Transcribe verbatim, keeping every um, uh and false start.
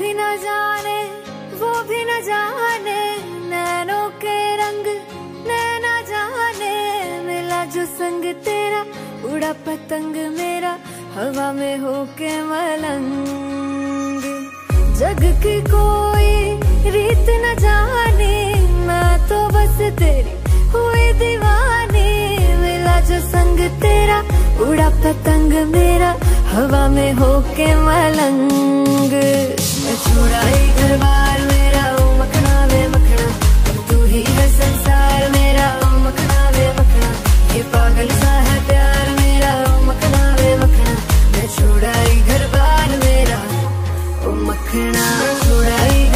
भी न जाने वो भी न जाने, नैनों के रंग नैना जाने। मिला जो संग तेरा उड़ा पतंग मेरा, हवा में होके मलंग। जग की कोई रीत न जाने, मैं तो बस तेरी हुई दीवानी। मिला जो संग तेरा उड़ा पतंग मेरा, हवा में होके मलंग। मैं छुड़ाई घर बार मेरा, ओ मखना वे मखना, तू ही है संसार मेरा, ओ मखना वे मखना। ये पागल सा है प्यार मेरा, ओ मखना वे मखना। मैं छुड़ाई घर बार मेरा, ओ मखना छुड़ाई